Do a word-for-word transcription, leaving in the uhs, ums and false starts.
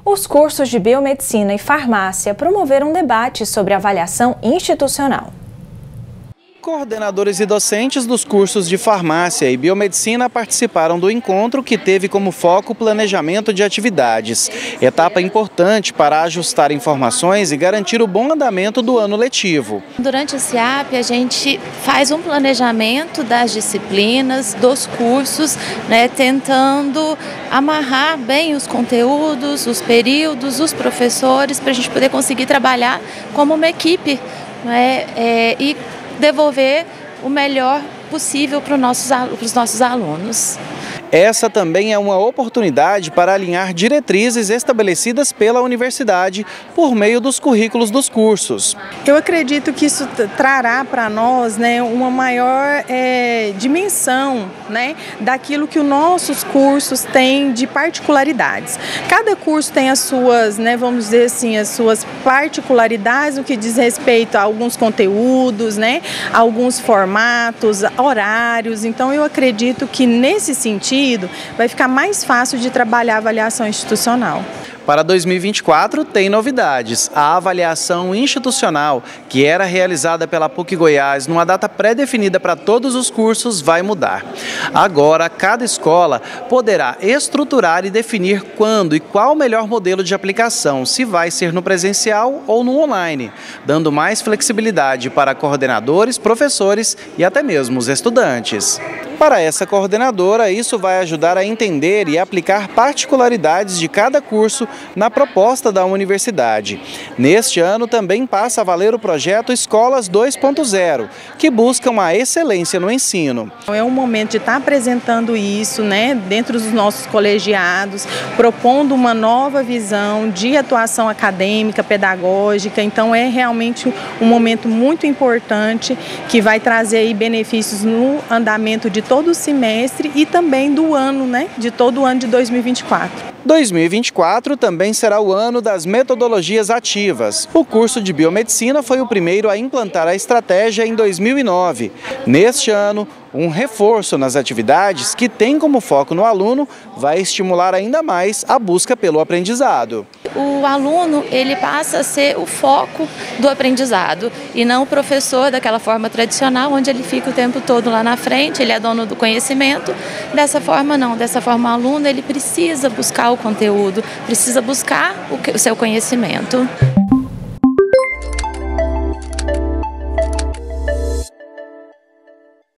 Os cursos de biomedicina e farmácia promoveram um debate sobre avaliação institucional. Coordenadores e docentes dos cursos de farmácia e biomedicina participaram do encontro, que teve como foco o planejamento de atividades. Etapa importante para ajustar informações e garantir o bom andamento do ano letivo. Durante o C I A P, a gente faz um planejamento das disciplinas, dos cursos, né, tentando amarrar bem os conteúdos, os períodos, os professores, para a gente poder conseguir trabalhar como uma equipe, né, é, e devolver o melhor possível para os nossos, para os nossos alunos. Essa também é uma oportunidade para alinhar diretrizes estabelecidas pela universidade por meio dos currículos dos cursos. Eu acredito que isso trará para nós, né, uma maior é, dimensão, né, daquilo que os nossos cursos têm de particularidades. Cada curso tem as suas, né, vamos dizer assim, as suas particularidades no que diz respeito a alguns conteúdos, né, alguns formatos, horários. Então eu acredito que nesse sentido vai ficar mais fácil de trabalhar a avaliação institucional. Para dois mil e vinte e quatro tem novidades. A avaliação institucional, que era realizada pela PUC Goiás numa data pré-definida para todos os cursos, vai mudar. Agora, cada escola poderá estruturar e definir quando e qual o melhor modelo de aplicação, se vai ser no presencial ou no online, dando mais flexibilidade para coordenadores, professores e até mesmo os estudantes. Para essa coordenadora, isso vai ajudar a entender e aplicar particularidades de cada curso na proposta da universidade. Neste ano também passa a valer o projeto Escolas dois ponto zero, que buscam a excelência no ensino. É um momento de estar apresentando isso, né, dentro dos nossos colegiados, propondo uma nova visão de atuação acadêmica, pedagógica. Então é realmente um momento muito importante que vai trazer aí benefícios no andamento de todo o semestre e também do ano, né, de todo o ano de dois mil e vinte e quatro. dois mil e vinte e quatro também será o ano das metodologias ativas. O curso de biomedicina foi o primeiro a implantar a estratégia em dois mil e nove. Neste ano, um reforço nas atividades que tem como foco no aluno vai estimular ainda mais a busca pelo aprendizado. O aluno, ele passa a ser o foco do aprendizado e não o professor daquela forma tradicional, onde ele fica o tempo todo lá na frente, ele é dono do conhecimento. Dessa forma não, dessa forma o aluno ele precisa buscar o conteúdo, precisa buscar o seu conhecimento.